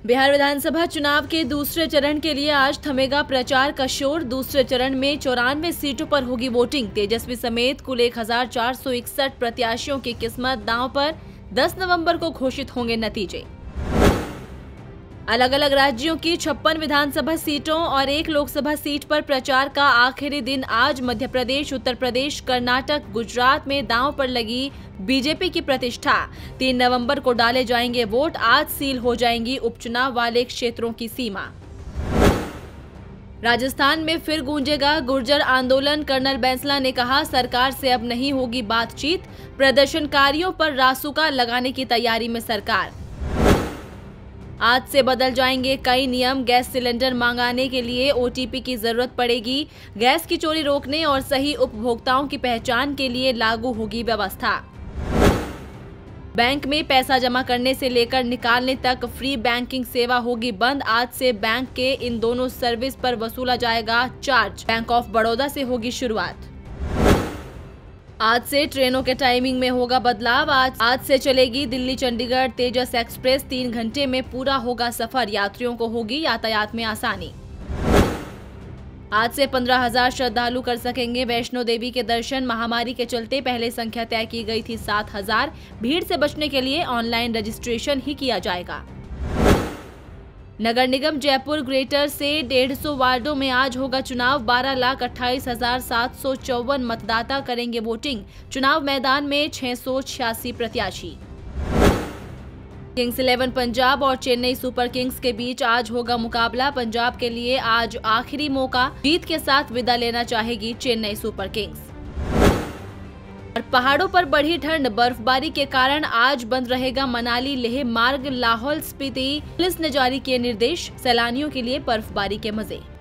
बिहार विधानसभा चुनाव के दूसरे चरण के लिए आज थमेगा प्रचार का शोर। दूसरे चरण में 94 सीटों पर होगी वोटिंग। तेजस्वी समेत कुल 1461 प्रत्याशियों की किस्मत दांव पर। 10 नवंबर को घोषित होंगे नतीजे। अलग अलग राज्यों की 56 विधानसभा सीटों और 1 लोकसभा सीट पर प्रचार का आखिरी दिन आज। मध्य प्रदेश, उत्तर प्रदेश, कर्नाटक, गुजरात में दांव पर लगी बीजेपी की प्रतिष्ठा। 3 नवंबर को डाले जाएंगे वोट। आज सील हो जाएंगी उपचुनाव वाले क्षेत्रों की सीमा। राजस्थान में फिर गूंजेगा गुर्जर आंदोलन। कर्नल बैंसला ने कहा, सरकार से अब नहीं होगी बातचीत। प्रदर्शनकारियों पर रासुका लगाने की तैयारी में सरकार। आज से बदल जाएंगे कई नियम। गैस सिलेंडर मंगाने के लिए OTP की जरूरत पड़ेगी। गैस की चोरी रोकने और सही उपभोक्ताओं की पहचान के लिए लागू होगी व्यवस्था। बैंक में पैसा जमा करने से लेकर निकालने तक फ्री बैंकिंग सेवा होगी बंद। आज से बैंक के इन दोनों सर्विस पर वसूला जाएगा चार्ज। बैंक ऑफ बड़ौदा से होगी शुरुआत। आज से ट्रेनों के टाइमिंग में होगा बदलाव। आज से चलेगी दिल्ली चंडीगढ़ तेजस एक्सप्रेस। 3 घंटे में पूरा होगा सफर। यात्रियों को होगी यातायात में आसानी। आज से 15,000 श्रद्धालु कर सकेंगे वैष्णो देवी के दर्शन। महामारी के चलते पहले संख्या तय की गई थी 7,000। भीड़ से बचने के लिए ऑनलाइन रजिस्ट्रेशन ही किया जाएगा। नगर निगम जयपुर ग्रेटर से 150 वार्डों में आज होगा चुनाव। 12,28,754 मतदाता करेंगे वोटिंग। चुनाव मैदान में 686 प्रत्याशी। किंग्स 11 पंजाब और चेन्नई सुपर किंग्स के बीच आज होगा मुकाबला। पंजाब के लिए आज आखिरी मौका। जीत के साथ विदा लेना चाहेगी चेन्नई सुपर किंग्स। और पहाड़ों पर बढ़ी ठंड। बर्फबारी के कारण आज बंद रहेगा मनाली लेह मार्ग। लाहौल स्पीति पुलिस ने जारी किए निर्देश। सैलानियों के लिए बर्फबारी के मजे।